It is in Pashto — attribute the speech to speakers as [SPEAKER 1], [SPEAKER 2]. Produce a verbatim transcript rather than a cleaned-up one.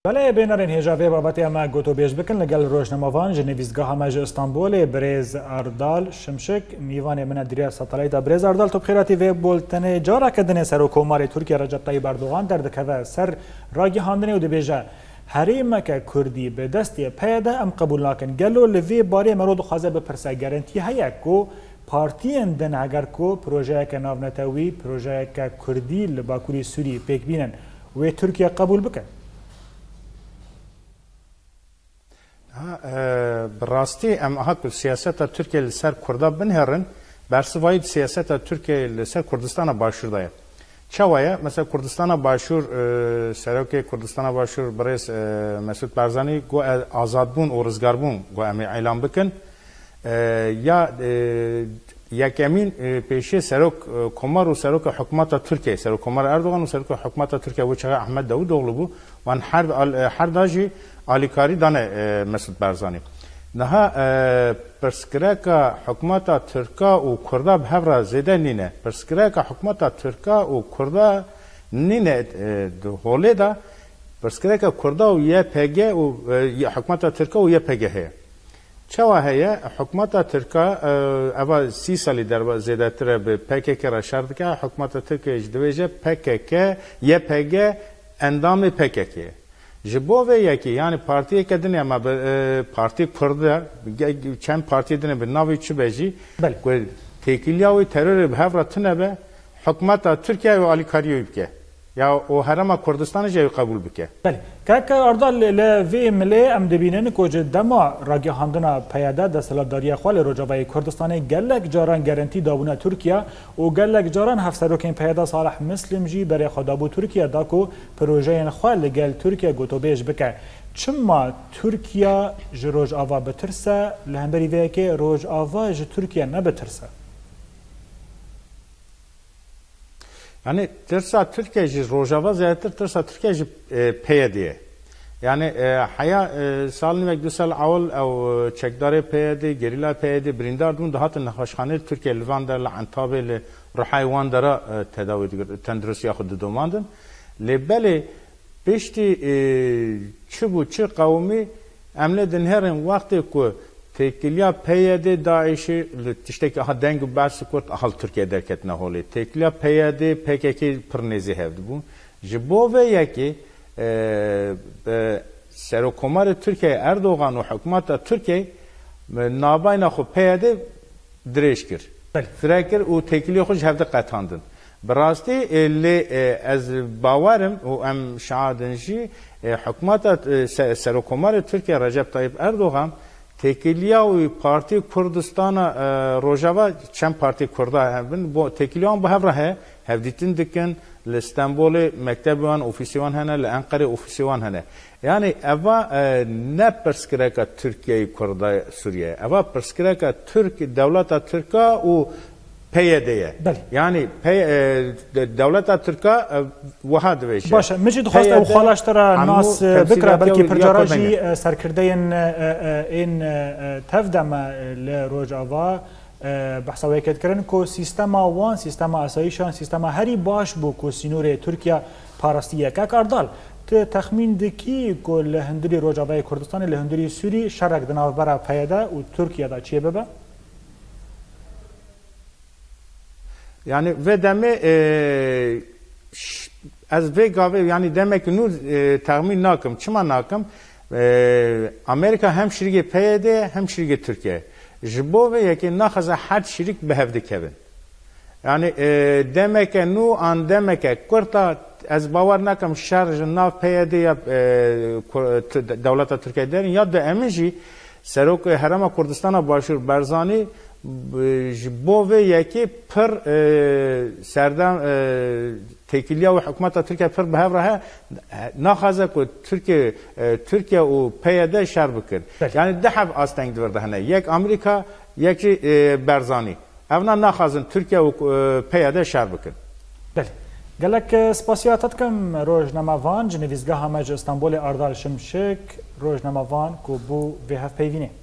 [SPEAKER 1] بله بینرین هجاوی بابتی اما گوتو بیش بکن لگل روشنموان جنویزگاه مج استانبول برز اردال شمشک میوان من دریا ساتلایت برز اردال تو بخیراتی و بولتن جارا کدن سر حکومت ترکیه رجب طیب اردوغان در دکوه سر راگی هاندنی و دبیجه حریمه که کردی به دستی پیاده ام قبول ناکن گلو لوی باری مرود خوازه بپرسه گارنتی هیا کو پارتی اندن اگر کو پروژه که ناونتوی پروژه که کردی لباکوری سوری پیک بینن و ترکیه قبول بکن.
[SPEAKER 2] براستی ام هاکل سیاست ترکیه لسر کردا بنهرن برسوایی سیاست ترکیه لسر کردستان باشور دایر. چوایه مثلا کردستان باشور سرکه کردستان باشور برایس مسعود بارزانی گو آزاد بون و روزگار بون گو امی اعلام بکن یا یکمین پیشی سرک کمر و سرک حکومت ترکیه سرک کمر اردوغان و سرک حکومت ترکیه و چه احمد داود اغلو بو وان هر هر داجی آلیکاری دانه مسعود بارزانی نها پرسکره که حکومت ترکا و کردا به هفره زیده نینه پرسکره که حکومت ترکا و کردا نینه هوله دا پرسکره که کردا و یه پگه و حکومت ترکا و یه پگه هه چه هیا حکومت ترکا اول سی سالی در زیده تر به پگه که را شرط که حکومت ترکا اجدویجه پگه که یه پگه اندام پگه که جبوه یکی یعنی پارتی که دنیا ما پارتی کرده چند پارتی دنیا به ناوی چه بجی که تکیلیا و ترور به هفته تنبه حکومت ترکیه و آلیکاریو بکه یا او هرما کردستان جای قبول بکه.
[SPEAKER 1] بله که اردال لوی ملی ام دبینن که دما راگی هاندنا پیاده دستلاتداری خال روجاوی کردستان گلک جاران گارنتی داونه ترکیه و گلک جاران هفسروکین پیاده صالح مسلم جی برای خدابو ترکیه داکو پروژه خال گل ترکیه گوتو بیش بکه چما ترکیه جروج آوا بترسه لهمبری وی که روج آوا ج ترکیه نبترسه.
[SPEAKER 2] Yani tırsa Türkiye ji rojava ziyareti tırsa Türkiye ji peydiye. Yani haya salın ve güzel avul ev çekdare peydi, gerilla peydi, brindar dun daha tın haşhane Türkiye Livan'da la Antabe le ruhaywan dara tedavi tendrüs yaxud domandın. Lebeli beşti çubu çı kavmi emle dinherin vakti ku Tekliya peyde Daiş'i işte ki ha dengi bas kurt ahal Türkiye derket ne holi. Tekliya peyde P K K pırnezi hevdi bu. Jibove yaki serokomar Türkiye Erdoğan ve hükümet Türkiye nabayna xo peyde direşkir. Frekir o tekliya xo hevdi qatandın. Birasti li az bawarım o em şaadınji hükümet serokomar Türkiye Recep Tayyip Erdoğan Tekiliya و پارتی کردستان روجاوا چند پارتی کرده هستند با تکیلیان به هفته هفدیتین دکن لاستانبول مکتبیان اوفیسیوان هنه لانقره اوفیسیوان هنه یعنی اوا نه پرسکره که ترکیه کرده سوریه اوا پرسکره که ترک دولت ترکا و پیدایه یعنی دولت ترکا وحد ویشه
[SPEAKER 1] باشه مجد خواست او خالش ترا ناس بکره بلکه پرجاراجی سرکرده این تفدم لروجاوا بحثوی کد کردن که سیستم وان سیستم اسایشان سیستم هری باش بو که سینور ترکیه پارستیه که کاردال تخمین دکی که لهندری روجاوای کردستان لهندری سوری شرک دناو برا پیاده و ترکیه دا چیه ببه؟
[SPEAKER 2] Yani ve deme az ve gave yani demek ki nur tahmin nakım çima nakım Amerika hem şirke P Y D hem şirke Türkiye jibo ve yeki nahaza had şirik behevdi kevin yani demek ki nu an demek ki kurta az bavar nakım şarj nav P Y D ya devlet Türkiye derin ya da eminci serok herama Kurdistana başur Barzani جبوه یکی پر سردم تکیلیا و حکومت ترکیه پر به هفته نخواهد که ترکیه ترکیه و پیاده شر بکرد یعنی ده حب آستنگ دورده هنه یک آمریکا یکی برزانی اونا نخواهد ترکیه و پیاده شر بکرد
[SPEAKER 1] بله گلک سپاسیاتت کم روزنامه‌وان جنویزگاه همج استانبول اردال شمشک روزنامه‌وان کو بو به هفت پیوینه